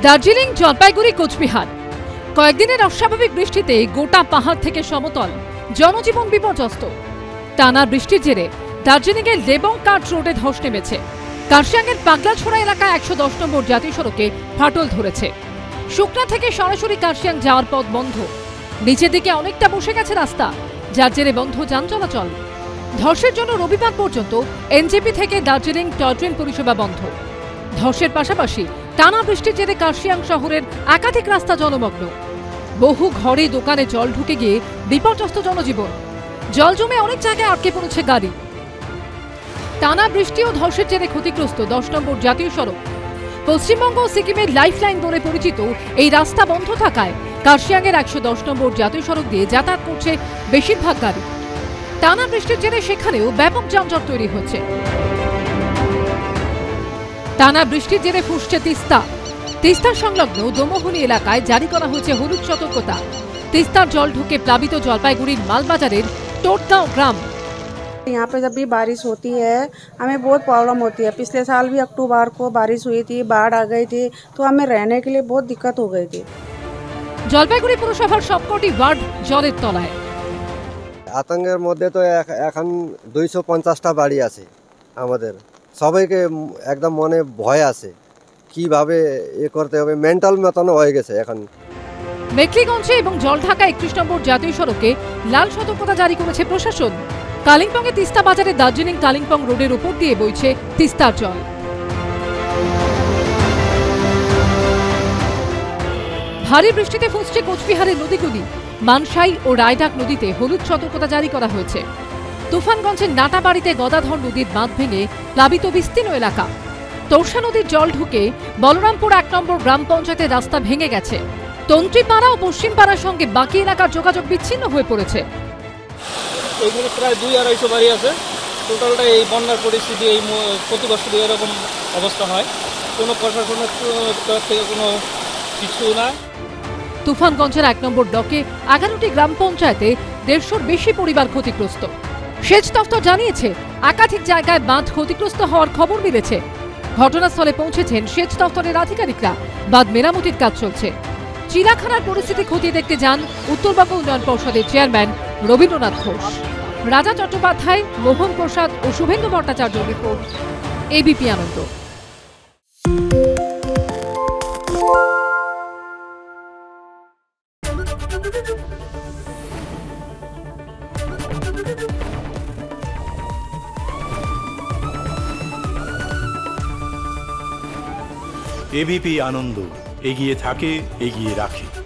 দার্জিলিং, জলপাইগুড়ি, কোচবিহার কয়েকদিনের অস্বাভাবিক বৃষ্টিতে গোটা পাহাড় থেকে সমতল জনজীবন বিপর্যস্ত। টানা বৃষ্টির জেরে দার্জিলিংয়ের লেবংকাট রোডে ধস নেমেছে। কার্শিয়াংয়ের পাগলাছড়া এলাকায় ১১০ নম্বর জাতীয় সড়কে ফাটল ধরেছে। শুকনা থেকে সরাসরি কার্শিয়াং যাওয়ার পথ বন্ধ। নিচের দিকে অনেকটা বসে গেছে রাস্তা, যার জেরে বন্ধ যান চলাচল। ধসের জন্য রবিবার পর্যন্ত এনজেপি থেকে দার্জিলিং টয় ট্রেন পরিষেবা বন্ধ। ধসের পাশাপাশি টানা বৃষ্টির জেরে কার্শিয়াং শহরের একাধিক রাস্তা জলমগ্ন। বহু ঘরে দোকানে জল ঢুকে গিয়ে বিপর্যস্ত জনজীবন। জল জমে অনেক জায়গায় আটকে পড়েছে গাড়ি। টানা বৃষ্টি ও ধসের জেরে ক্ষতিগ্রস্ত ১০ নম্বর জাতীয় সড়ক। পশ্চিমবঙ্গ ও সিকিমের লাইফলাইন বলে পরিচিত এই রাস্তা বন্ধ থাকায় কার্শিয়াংয়ের ১১০ নম্বর জাতীয় সড়ক দিয়ে যাতায়াত করছে বেশিরভাগ গাড়ি। টানা বৃষ্টির জেরে সেখানেও ব্যাপক যানজট তৈরি হচ্ছে। টানা বৃষ্টির জেরে ফুসছে তিস্তা। তিস্তার সংলগ্ন দোমোহনী এলাকায় জারি করা হয়েছে হলুদ সতর্কতা। তিস্তার জল ঢুকে প্লাবিত জলপাইগুড়ির মালবাজারের টোটগাঁও গ্রাম। यहाँ पे जब भी बारिश होती है हमें बहुत प्रॉब्लम होती है। पिछले साल भी अक्टूबर को बारिश हुई थी, बाढ़ आ गई थी, तो हमें रहने के लिए बहुत दिक्कत हो गई थी। জলপাইগুড়ি পুরসভার সবকটি ওয়ার্ড জলের তলায়। আতঙ্কের মধ্যে তো এখন 250টা বাড়ি আছে। আমাদের সবাইকে একদম মনে ভয় আছে, কিভাবে করতে হবে, মেন্টাল মতন হয়ে গেছে এখন। মেখলিগঞ্জে এবং জলঢাকা ৩১ নম্বর জাতীয় সড়কে লাল সতর্কতা জারি করেছে প্রশাসন। কালিম্পংয়ে তিস্তা বাজারে দার্জিলিং কালিম্পং রোডের উপর দিয়ে বইছে তিস্তার জল। ভারী বৃষ্টিতে ফুঁসছে কোচবিহারের নদীগুলি। মানসাই ও রায়ডাক নদীতে হলুদ সতর্কতা জারি করা হয়েছে। তুফানগঞ্জের নাটাবাড়িতে গদাধর নদীর বাঁধ ভেঙে প্লাবিত বিস্তীর্ণ এলাকা। তোরসা নদীর জল ঢুকে বলরামপুর ১ নম্বর গ্রাম পঞ্চায়েতের রাস্তা ভেঙে গেছে। তন্ত্রীপাড়া ও পশ্চিমপাড়ার সঙ্গে বাকি এলাকার যোগাযোগ বিচ্ছিন্ন হয়ে পড়েছে। এইগুলো প্রায় ২-২৫০ বাড়ি আছে। টোটালটা এই বন্যার পরিস্থিতি, এই প্রতি বছর এরকম অবস্থা হয়। কোনো প্রশাসনের তরফ থেকে কোনো কিছু না। তুফানগঞ্জের ১ নম্বর ব্লকে ১১টি গ্রাম পঞ্চায়েতে ১৫০র বেশি পরিবার ক্ষতিগ্রস্ত। সেচ দফতর জানিয়েছে একাধিক জায়গায় বাঁধ ক্ষতিগ্রস্ত হওয়ার খবর মিলেছে। ঘটনাস্থলে পৌঁছেছেন সেচ দফতরের আধিকারিকরা। বাঁধ মেরামতির কাজ চলছে। চিড়াখানার পরিস্থিতি খতিয়ে দেখতে যান উত্তরবঙ্গ উন্নয়ন পর্ষদের চেয়ারম্যান রবীন্দ্রনাথ ঘোষ। রাজা চট্টোপাধ্যায়, মোহন প্রসাদ ও Shubhendu Bhattacharya report, ABP Ananda. ABP Ananda, এগিয়ে থাকে, এগিয়ে রাখে।